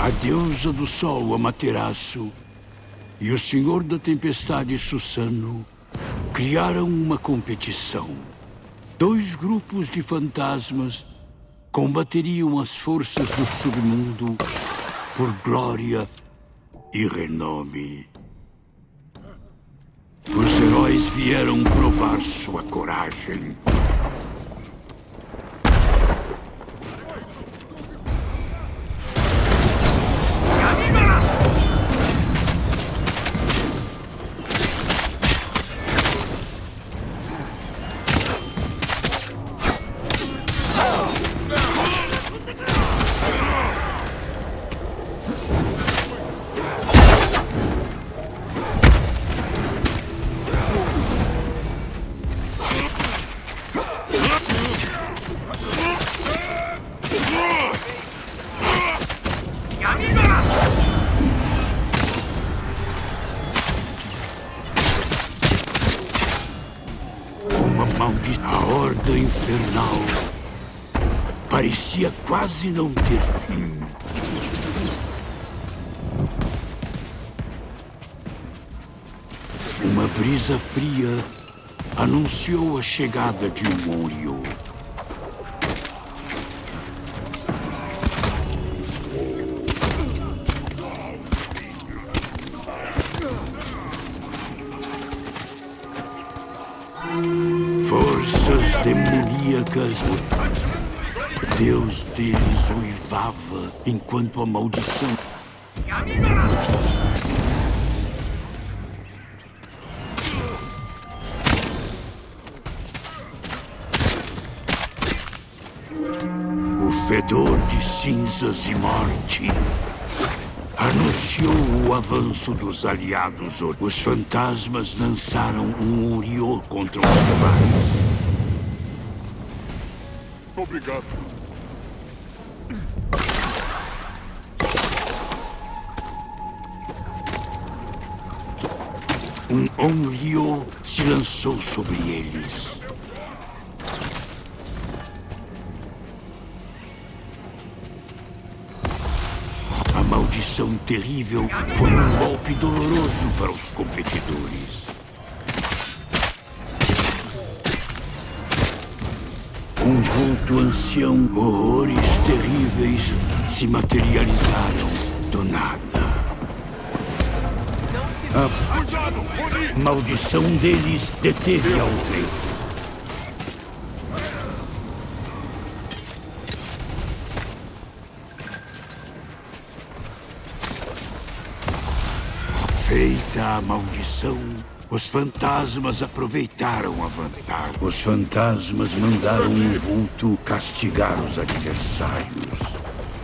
A deusa do sol, Amaterasu, e o senhor da tempestade, Susano, criaram uma competição. 2 grupos de fantasmas combateriam as forças do submundo por glória e renome. Os heróis vieram provar sua coragem. A horda infernal parecia quase não ter fim. Uma brisa fria anunciou a chegada de um Uriô. Forças demoníacas. Deus deles uivava enquanto a maldição... O fedor de cinzas e morte anunciou o avanço dos aliados. Os fantasmas lançaram um Uriô contra os rivais. Obrigado. Um Onryo se lançou sobre eles. A maldição terrível foi um golpe doloroso para os competidores. Um vulto ancião, horrores terríveis se materializaram do nada. A maldição deles deteve a outra. Feita a maldição, os fantasmas aproveitaram a vantagem. Os fantasmas mandaram um vulto castigar os adversários.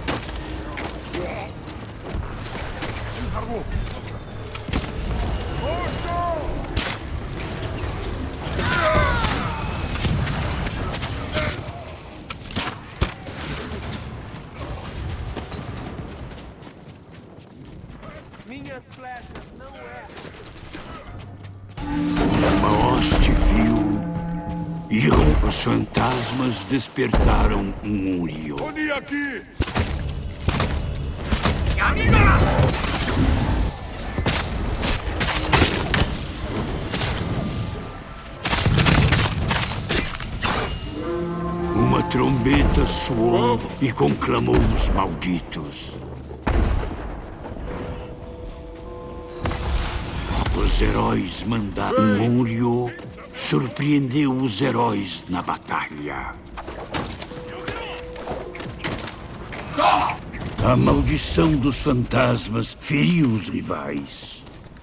Minhas flechas não Uma hoste viu e os fantasmas despertaram um Uriô. Oni aqui! Uma trombeta soou e conclamou os malditos. Os heróis mandaram. Um Uriô surpreendeu os heróis na batalha. A maldição dos fantasmas feriu os rivais.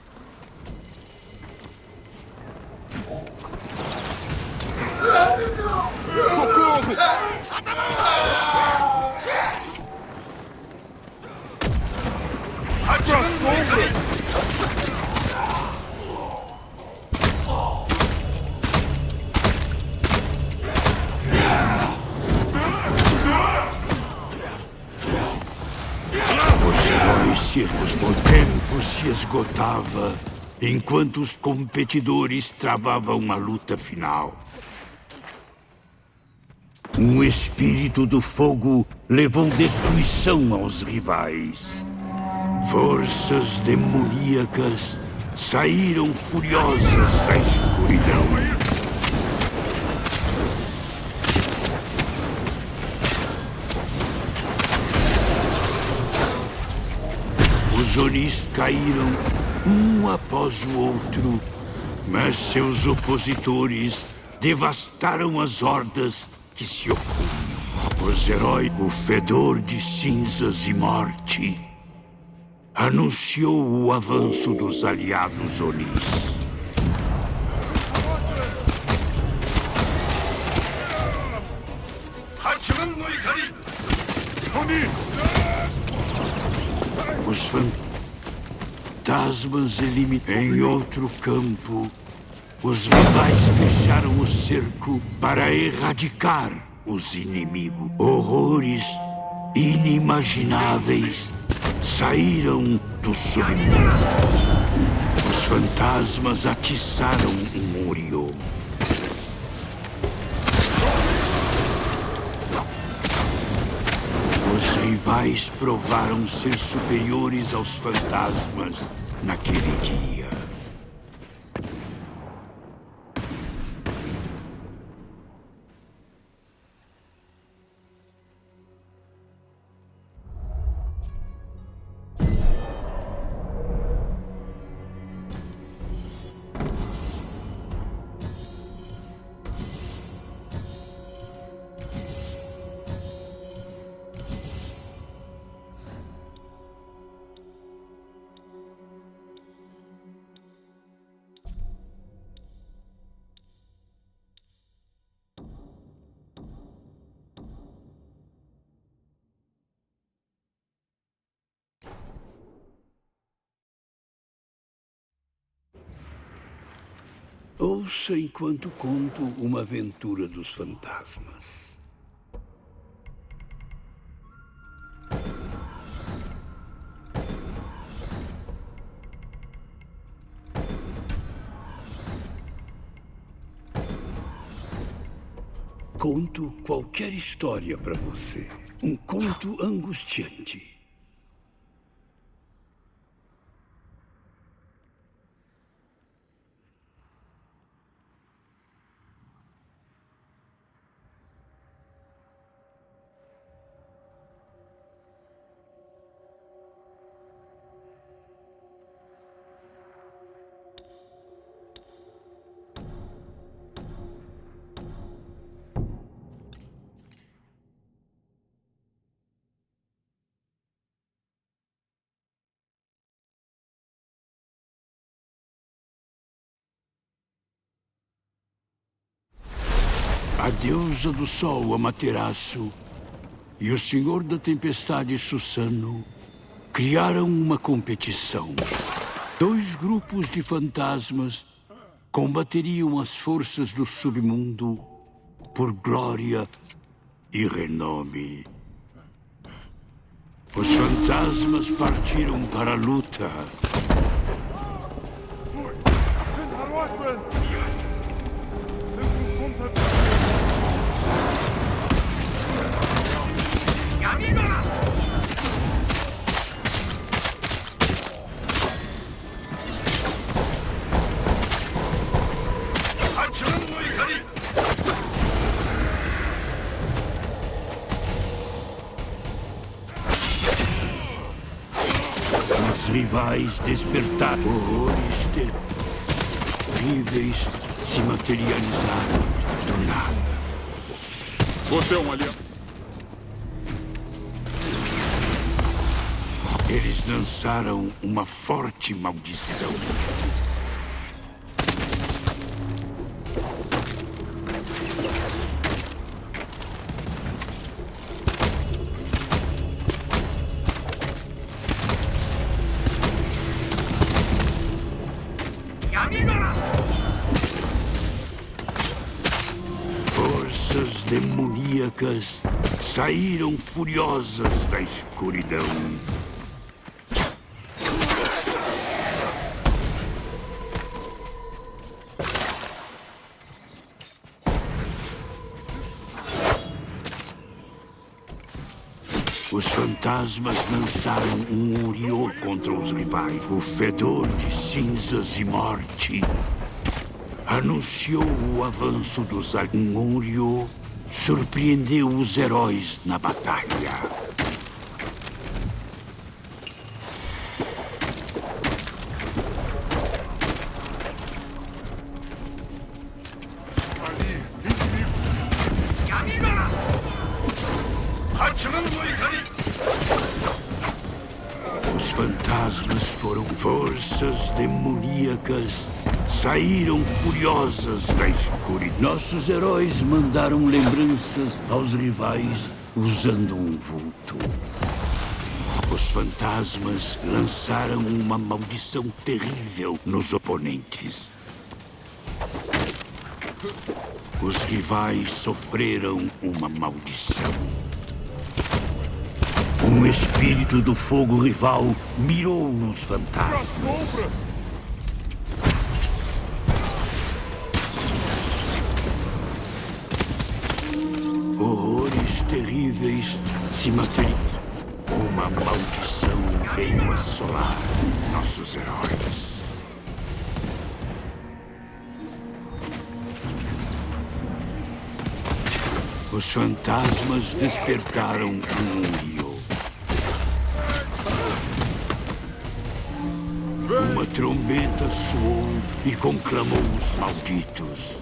O tempo se esgotava enquanto os competidores travavam a luta final. Um espírito do fogo levou destruição aos rivais. Forças demoníacas saíram furiosas da escuridão. Os Onis caíram um após o outro, mas seus opositores devastaram as hordas que se opunham. Os heróis, o fedor de cinzas e morte, anunciou o avanço dos aliados Onis. Os fantasmas eliminaram. Em outro campo, os rivais fecharam o cerco para erradicar os inimigos. Horrores inimagináveis saíram do submundo. Os fantasmas atiçaram Muriel. Os rivais provaram ser superiores aos fantasmas naquele dia. Ouça enquanto conto uma aventura dos fantasmas. Conto qualquer história para você. Um conto angustiante. A deusa do sol, Amaterasu, e o senhor da tempestade, Susano, criaram uma competição. 2 grupos de fantasmas combateriam as forças do submundo por glória e renome. Os fantasmas partiram para a luta. Os rivais despertaram. Horrores terríveis se materializaram do nada. Você é um aliado. Eles lançaram uma forte maldição. Forças demoníacas saíram furiosas da escuridão. Os fantasmas lançaram um Uriô contra os rivais. O fedor de cinzas e morte anunciou o avanço dos um Uriô surpreendeu os heróis na batalha. Os fantasmas foram forças demoníacas, saíram furiosas da escuridão. Nossos heróis mandaram lembranças aos rivais usando um vulto. Os fantasmas lançaram uma maldição terrível nos oponentes. Os rivais sofreram uma maldição. Um espírito do fogo rival mirou nos fantasmas. Horrores terríveis se materializam. Uma maldição veio assolar nossos heróis. Os fantasmas despertaram um Uriô. Uma trombeta soou e conclamou os malditos.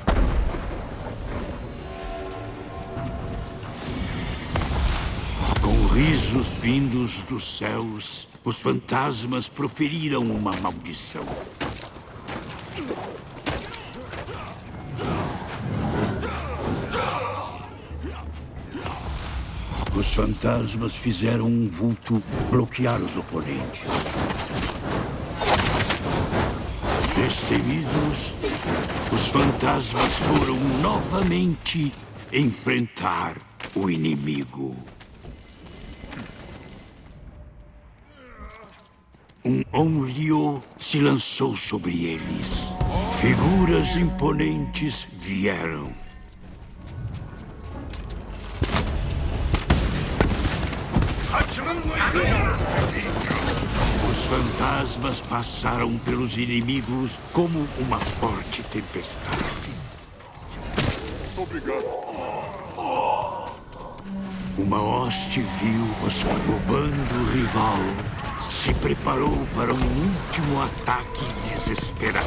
Com risos vindos dos céus, os fantasmas proferiram uma maldição. Os fantasmas fizeram um vulto bloquear os oponentes. Destemidos, os fantasmas foram novamente enfrentar o inimigo. Um Onryo se lançou sobre eles. Figuras imponentes vieram. Os fantasmas passaram pelos inimigos como uma forte tempestade. Obrigado. Uma hoste viu o bando rival. Se preparou para um último ataque desesperado.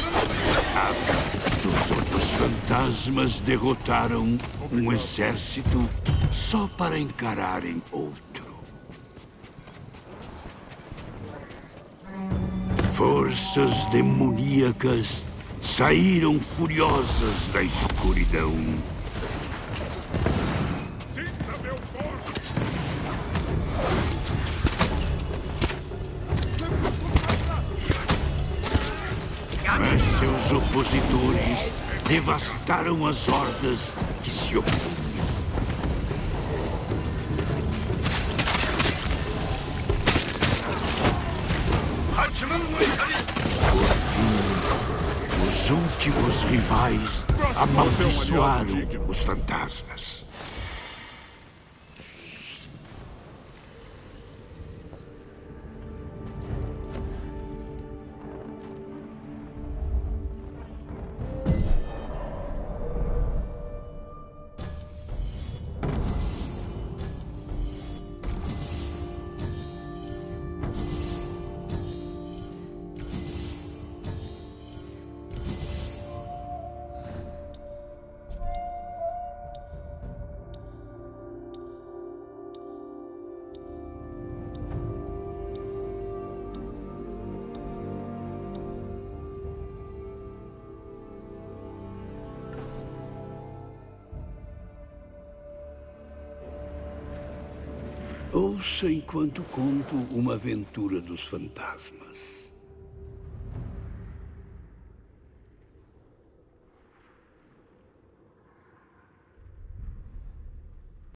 Os fantasmas derrotaram um exército só para encararem outro. Forças demoníacas saíram furiosas da escuridão. Mas seus opositores devastaram as hordas que se opunham. Por fim, os últimos rivais amaldiçoaram os fantasmas. Ouça enquanto conto uma aventura dos fantasmas.